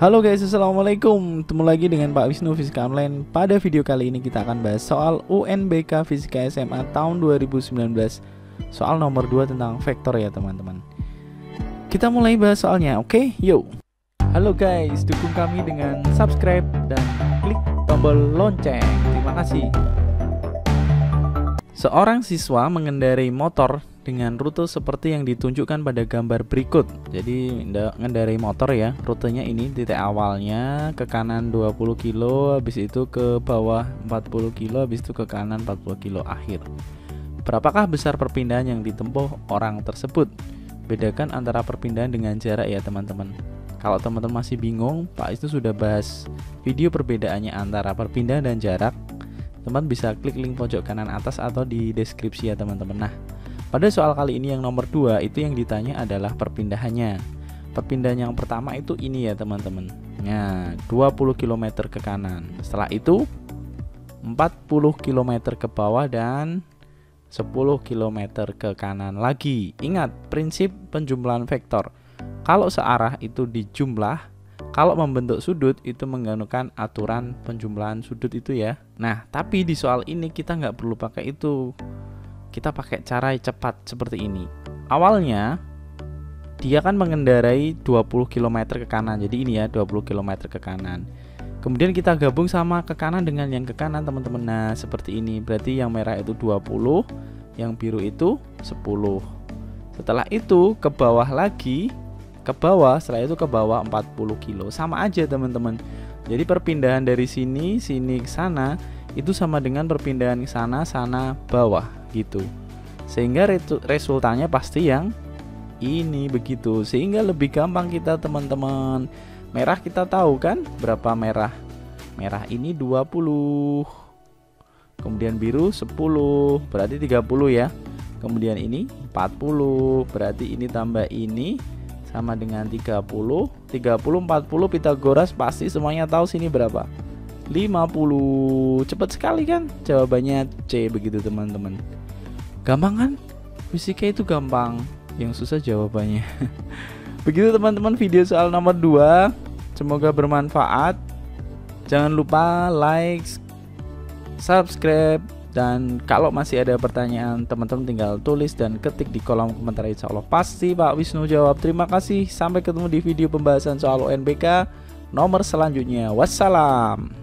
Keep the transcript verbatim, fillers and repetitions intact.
Halo guys, assalamualaikum. Ketemu lagi dengan Pak Wisnu Fisika Online. Pada video kali ini kita akan bahas soal U N B K Fisika S M A tahun dua ribu sembilan belas. Soal nomor dua tentang vektor ya teman-teman. Kita mulai bahas soalnya, oke? Okay? Yuk. Halo guys, dukung kami dengan subscribe dan klik tombol lonceng. Terima kasih. Seorang siswa mengendarai motor dengan rute seperti yang ditunjukkan pada gambar berikut. Jadi mengendarai motor ya, rutenya ini titik awalnya ke kanan dua puluh kilo, habis itu ke bawah empat puluh kilo, habis itu ke kanan empat puluh kilo akhir. Berapakah besar perpindahan yang ditempuh orang tersebut? Bedakan antara perpindahan dengan jarak ya teman-teman. Kalau teman-teman masih bingung, Pak itu sudah bahas video perbedaannya antara perpindahan dan jarak. Teman bisa klik link pojok kanan atas atau di deskripsi ya teman-teman. Nah, pada soal kali ini yang nomor dua itu yang ditanya adalah perpindahannya. Perpindahan yang pertama itu ini ya teman-teman. Nah, dua puluh kilometer ke kanan. Setelah itu empat puluh kilometer ke bawah dan sepuluh kilometer ke kanan lagi. Ingat prinsip penjumlahan vektor. Kalau searah itu dijumlah, kalau membentuk sudut itu menggunakan aturan penjumlahan sudut itu ya. Nah, tapi di soal ini kita nggak perlu pakai itu. Kita pakai cara cepat seperti ini. Awalnya dia kan mengendarai dua puluh kilometer ke kanan. Jadi ini ya dua puluh kilometer ke kanan. Kemudian kita gabung sama ke kanan dengan yang ke kanan teman-teman. Nah, seperti ini. Berarti yang merah itu dua puluh, yang biru itu sepuluh. Setelah itu ke bawah lagi, ke bawah, setelah itu ke bawah empat puluh kilo. Sama aja teman-teman. Jadi perpindahan dari sini, sini ke sana itu sama dengan perpindahan ke sana, sana, bawah gitu. Sehingga resultannya pasti yang ini begitu. Sehingga lebih gampang kita teman-teman. Merah kita tahu kan berapa merah? Merah ini dua puluh. Kemudian biru sepuluh, berarti tiga puluh ya. Kemudian ini empat puluh, berarti ini tambah ini sama dengan tiga puluh. tiga puluh, empat puluh Pitagoras pasti semuanya tahu sini berapa? lima puluh. Cepat sekali kan? Jawabannya C begitu teman-teman. Gampang kan? Fisika itu gampang, yang susah jawabannya. Begitu teman-teman video soal nomor dua. Semoga bermanfaat. Jangan lupa like, subscribe, dan kalau masih ada pertanyaan teman-teman tinggal tulis dan ketik di kolom komentar. Insya Allah pasti Pak Wisnu jawab. Terima kasih. Sampai ketemu di video pembahasan soal U N B K nomor selanjutnya. Wassalam.